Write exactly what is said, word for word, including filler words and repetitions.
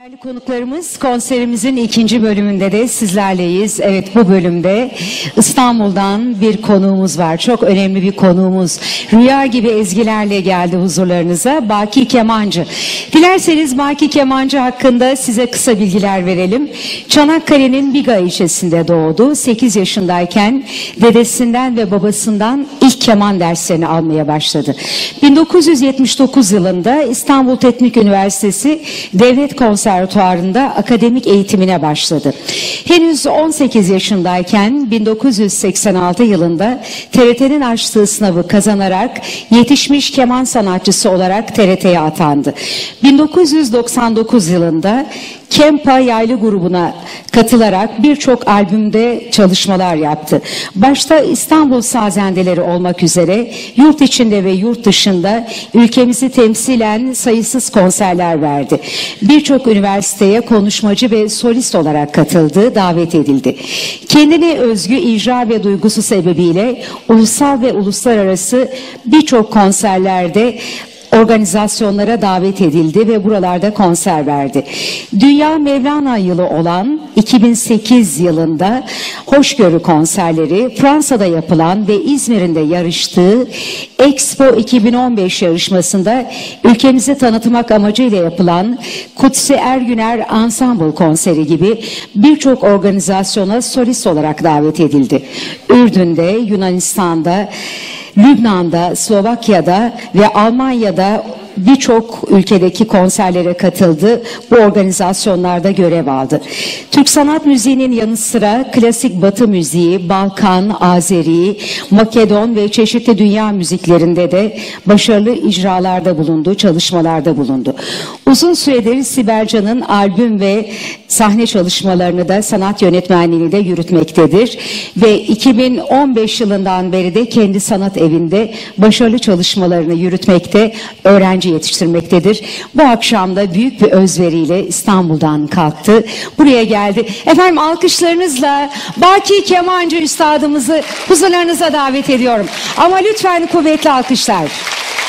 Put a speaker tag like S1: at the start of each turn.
S1: Değerli konuklarımız, konserimizin ikinci bölümünde de sizlerleyiz. Evet, bu bölümde İstanbul'dan bir konuğumuz var. Çok önemli bir konuğumuz. Rüya gibi ezgilerle geldi huzurlarınıza. Baki Kemancı. Dilerseniz Baki Kemancı hakkında size kısa bilgiler verelim. Çanakkale'nin Biga ilçesinde doğdu. sekiz yaşındayken dedesinden ve babasından ilk keman derslerini almaya başladı. bin dokuz yüz yetmiş dokuz yılında İstanbul Teknik Üniversitesi Devlet Konservatuvarı'nda akademik eğitimine başladı. Henüz on sekiz yaşındayken bin dokuz yüz seksen altı yılında T R T'nin açtığı sınavı kazanarak yetişmiş keman sanatçısı olarak T R T'ye atandı. bin dokuz yüz doksan dokuz yılında Kempa Yaylı grubuna katılarak birçok albümde çalışmalar yaptı. Başta İstanbul Sazendeleri olmak üzere yurt içinde ve yurt dışında ülkemizi temsilen sayısız konserler verdi. Birçok üniversiteye konuşmacı ve solist olarak katıldı, davet edildi. Kendine özgü icra ve duygusu sebebiyle ulusal ve uluslararası birçok konserlerde organizasyonlara davet edildi ve buralarda konser verdi. Dünya Mevlana yılı olan iki bin sekiz yılında Hoşgörü konserleri, Fransa'da yapılan ve İzmir'in de yarıştığı Expo iki bin on beş yarışmasında ülkemizi tanıtmak amacıyla yapılan Kutsi Ergüner Ensemble konseri gibi birçok organizasyona solist olarak davet edildi. Ürdün'de, Yunanistan'da, Lübnan'da, Slovakya'da ve Almanya'da birçok ülkedeki konserlere katıldı. Bu organizasyonlarda görev aldı. Türk sanat müziğinin yanı sıra klasik Batı müziği, Balkan, Azeri, Makedon ve çeşitli dünya müziklerinde de başarılı icralarda bulundu, çalışmalarda bulundu. Uzun süredir Sibel Can'ın albüm ve sahne çalışmalarını da sanat yönetmenliğini de yürütmektedir. Ve iki bin on beş yılından beri de kendi sanat evinde başarılı çalışmalarını yürütmekte, öğrenci yetiştirmektedir. Bu akşam da büyük bir özveriyle İstanbul'dan kalktı. Buraya geldi. Efendim, alkışlarınızla Baki Kemancı üstadımızı huzurlarınıza davet ediyorum. Ama lütfen kuvvetli alkışlar.